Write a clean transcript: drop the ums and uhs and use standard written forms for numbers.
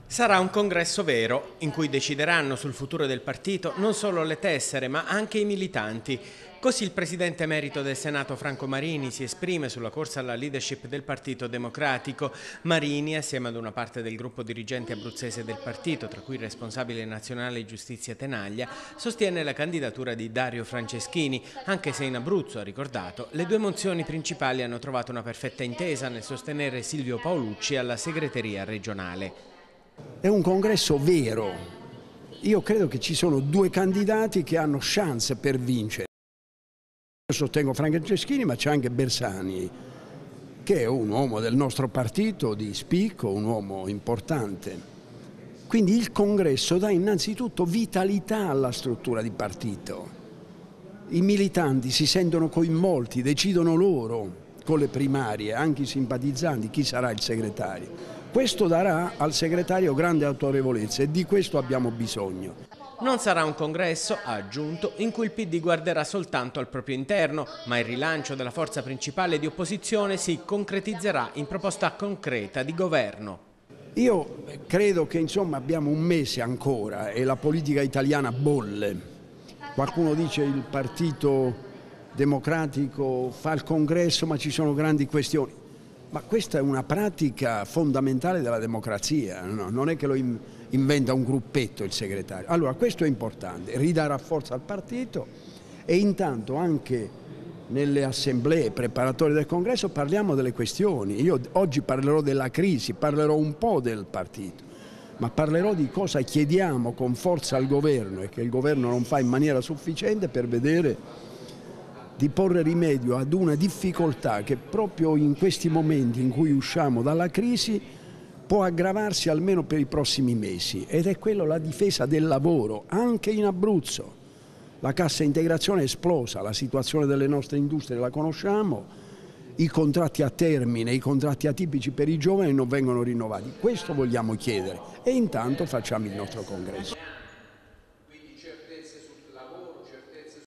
Sarà un congresso vero, in cui decideranno sul futuro del partito non solo le tessere, ma anche i militanti. Così il presidente emerito del Senato Franco Marini si esprime sulla corsa alla leadership del Partito Democratico. Marini, assieme ad una parte del gruppo dirigente abruzzese del partito, tra cui il responsabile nazionale Giustizia Tenaglia, sostiene la candidatura di Dario Franceschini, anche se in Abruzzo, ha ricordato, le due mozioni principali hanno trovato una perfetta intesa nel sostenere Silvio Paolucci alla segreteria regionale. È un congresso vero. Io credo che ci sono due candidati che hanno chance per vincere. Io sostengo Franceschini, ma c'è anche Bersani, che è un uomo del nostro partito di spicco, un uomo importante. Quindi il congresso dà innanzitutto vitalità alla struttura di partito. I militanti si sentono coinvolti, decidono loro con le primarie, anche i simpatizzanti, chi sarà il segretario. Questo darà al segretario grande autorevolezza e di questo abbiamo bisogno. Non sarà un congresso, ha aggiunto, in cui il PD guarderà soltanto al proprio interno, ma il rilancio della forza principale di opposizione si concretizzerà in proposta concreta di governo. Io credo che abbiamo un mese ancora e la politica italiana bolle. Qualcuno dice il Partito Democratico fa il congresso ma ci sono grandi questioni. Ma questa è una pratica fondamentale della democrazia, no? Non è che lo inventa un gruppetto il segretario. Allora questo è importante, ridare forza al partito e intanto anche nelle assemblee preparatorie del congresso parliamo delle questioni. Io oggi parlerò della crisi, parlerò un po' del partito, ma parlerò di cosa chiediamo con forza al governo e che il governo non fa in maniera sufficiente per vedere di porre rimedio ad una difficoltà che proprio in questi momenti in cui usciamo dalla crisi può aggravarsi almeno per i prossimi mesi, ed è quello la difesa del lavoro, anche in Abruzzo. La cassa integrazione è esplosa, la situazione delle nostre industrie la conosciamo, i contratti a termine, i contratti atipici per i giovani non vengono rinnovati. Questo vogliamo chiedere e intanto facciamo il nostro congresso.